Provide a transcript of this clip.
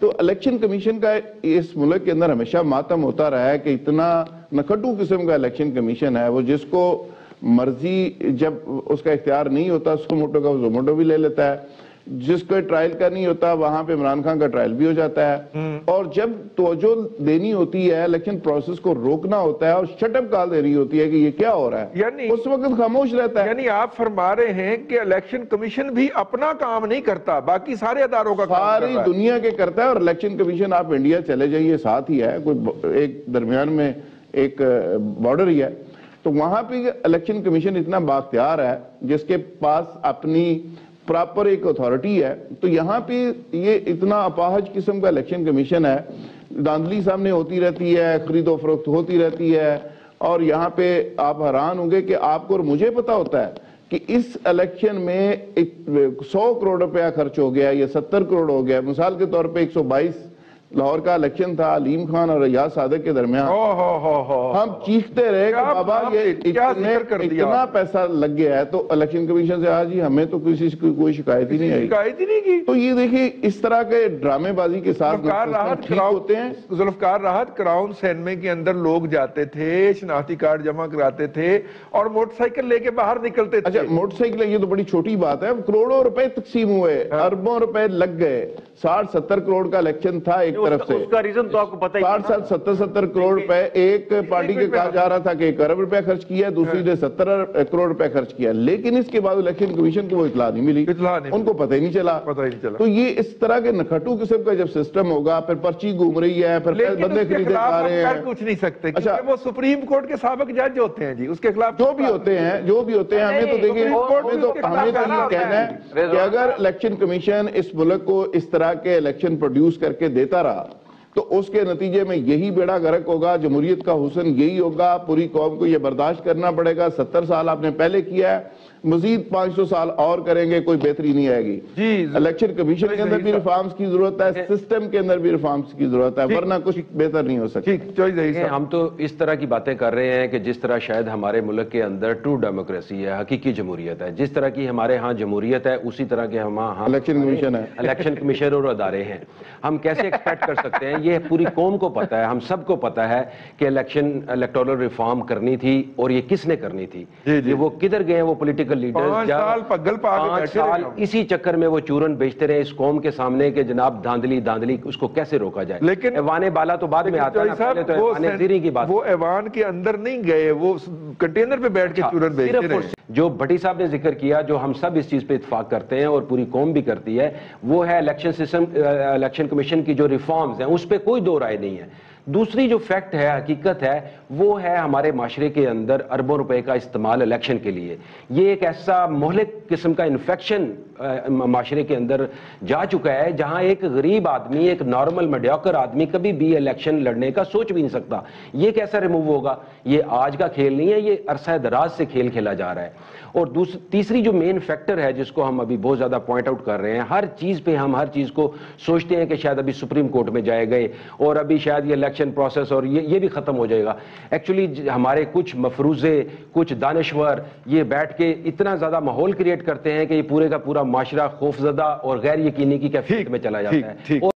تو election commission کا اس ملک کے اندر ہمیشہ ماتم ہوتا رہا ہے کہ اتنا نکھٹو قسم کا الیکشن کمیشن ہے، وہ جس کو مرضی جب اس کا اختیار نہیں ہوتا اس کو موٹو کا وہ موٹو بھی لے لیتا ہے، جس کو ٹرائل کا نہیں ہوتا وہاں پہ عمران خان کا ٹرائل بھی ہو جاتا ہے، اور جب توجہ دینی ہوتی ہے الیکشن پروسیس کو روکنا ہوتا ہے اور شٹ اپ کال دینی ہوتی ہے کہ یہ کیا ہو رہا ہے، اس وقت خاموش رہتا ہے۔ یعنی آپ فرما رہے ہیں کہ الیکشن کمیشن بھی اپنا کام نہیں کرتا، باقی سارے اداروں کا کام کرتا ہے، ساری دنیا کے کرتا ہے۔ اور الیکشن کمیشن آپ انڈیا چلے جائیے ساتھ ہی ہے، کوئی ایک درمیان میں ایک بارڈر ہی ہے، تو وہاں پہ الیکشن کمیشن اتنا بااختیار ہے جس کے پاس اپنی پراپر ایک اتھارٹی ہے، تو یہاں پہ یہ اتنا اپاہج قسم کا الیکشن کمیشن ہے، دھاندلی سامنے ہوتی رہتی ہے، خرید و فروخت ہوتی رہتی ہے، اور یہاں پہ آپ حیران ہوں گے کہ آپ کو اور مجھے پتا ہوتا ہے کہ اس الیکشن میں 100 کروڑ روپیہ خرچ ہو گیا یا 70 کروڑ ہو گیا۔ مثال کے طور پہ 122 لاہور کا الیکشن تھا علیم خان اور ریاض صادق کے درمیان، ہم چیختے رہے کہ بابا یہ اتنا پیسہ لگ گیا ہے، تو الیکشن کمیشن سے جی ہمیں تو کسی سے کوئی شکایت ہی نہیں آئی۔ تو یہ دیکھیں اس طرح کے ڈرامے بازی کے ساتھ ٹھیک ہوتے ہیں۔ ذوالفقار راحت کراؤن سینمے کے اندر لوگ جاتے تھے، شناختی کارڈ جمع کراتے تھے اور موٹر سائیکل لے کے باہر نکلتے تھے۔ اچھا موٹر سائیکل یہ تو بڑی چھوٹی بات ہے، کروڑوں روپے تقسیم ہوئے، اربوں روپے لگ گئے، 60-70 کروڑ کا الیکشن تھا ایک طرف سے، اس کا ریزن تو آپ کو پتہ ہی ہے، 60-70 کروڑ روپے ایک پارٹی کے کہا جا رہا تھا کہ 1 ارب روپے خرچ کیا، دوسری نے 70 کروڑ روپے خرچ کیا، لیکن اس کے بعد الیکشن کمیشن کو وہ اطلاع نہیں ملی، ان کو پتہ ہی نہیں چلا۔ تو یہ اس طرح کے نکھٹو قسم کا جب سسٹم ہوگا، پھر پرچی گھوم رہی ہے، پھر بندے خریدے جا رہے ہیں، کچھ نہیں سکتے کیونکہ وہ سپریم کورٹ کے سابق جج ہوتے ہیں جی، اس کے خلاف جو بھی ہوتے ہیں ہمیں تو دیکھیں ہمیں تو یہ کہنا ہے کہ اگر الیکشن کمیشن اس ملک کو اس طرح کے الیکشن پروڈیوس کر کے دیتا رہا تو اس کے نتیجے میں یہی بیڑا غرق ہوگا، جمہوریت کا حسن یہی ہوگا، پوری قوم کو یہ برداشت کرنا پڑے گا۔ 70 سال آپ نے پہلے کیا ہے، مزید 500 سال اور کریں گے، کوئی بہتری نہیں آئے گی۔ الیکشن کمیشن کے اندر بھی ریفارمز کی ضرورت ہے، سسٹم کے اندر بھی ریفارمز کی ضرورت ہے، ورنہ کچھ بہتر نہیں ہو سکتا۔ ہم تو اس طرح کی باتیں کر رہے ہیں کہ جس طرح شاید ہمارے ملک کے اندر ٹرو ڈیموکریسی ہے، حقیقی جمہوریت ہے، جس طرح کی ہمارے ہاں جمہوریت ہے اسی طرح کے ہمارے الیکشن کمیشن ہے، الیکشن کمیشن اور ادارے ہیں۔ ہم کیسے ایکسپیکٹ کر سکتے ہیں؟ یہ پوری قوم کو پتہ ہے، ہم سب کو پتہ ہے کہ الیکٹورل ریفارم کرنی تھی اور یہ کس نے کرنی تھی، وہ کدھر گئے وہ پولیٹیکل لیڈرز، 5 سال اسی چکر میں وہ چورن بیچتے رہے اس قوم کے سامنے کہ جناب دھاندلی اس کو کیسے روکا جائے۔ لیکن ایوان بالا تو بعد میں آتا ہے، پہلے تو ایوان زیریں کی بات، وہ ایوان کے اندر نہیں گئے، وہ کنٹینر پہ بیٹھ کے چورن بیچتے رہے۔ جو بھٹی صاحب نے ذکر کیا، جو ہم سب اس چیز پہ اتفاق کرتے ہیں اور پوری قوم بھی کرتی ہے، وہ ہے الیکشن کمیشن کی جو ریفارمز ہیں اس پہ کوئی دو رائے نہیں ہے۔ دوسری جو فیکٹ ہے، حقیقت ہے، وہ ہے ہمارے معاشرے کے اندر اربوں روپے کا استعمال الیکشن کے لیے۔ یہ ایک ایسا مہلک قسم کا انفیکشن معاشرے کے اندر جا چکا ہے جہاں ایک غریب آدمی، ایک نارمل میڈیوکر آدمی کبھی بھی الیکشن لڑنے کا سوچ بھی نہیں سکتا۔ یہ کیسا ریموو ہوگا؟ یہ آج کا کھیل نہیں ہے، یہ عرصہ دراز سے کھیل کھیلا جا رہا ہے۔ اور تیسری جو مین فیکٹر ہے جس کو ہم ابھی بہت زیادہ پوائنٹ آؤٹ کر رہے ہیں، ہر چیز پہ ہم ہر چیز کو سوچتے ہیں کہ شاید ابھی سپریم کورٹ میں جائے گئے اور ابھی شاید یہ الیکشن پروسیس اور یہ بھی ختم ہو جائے گا۔ ایکچولی ہمارے کچھ مفروضے، کچھ دانشور یہ بیٹھ کے اتنا زیادہ ماحول کریٹ کرتے ہیں کہ یہ پورے کا پورا معاشرہ خوفزدہ اور غیر یقینی کی کیفیت میں چلا جاتا ہے۔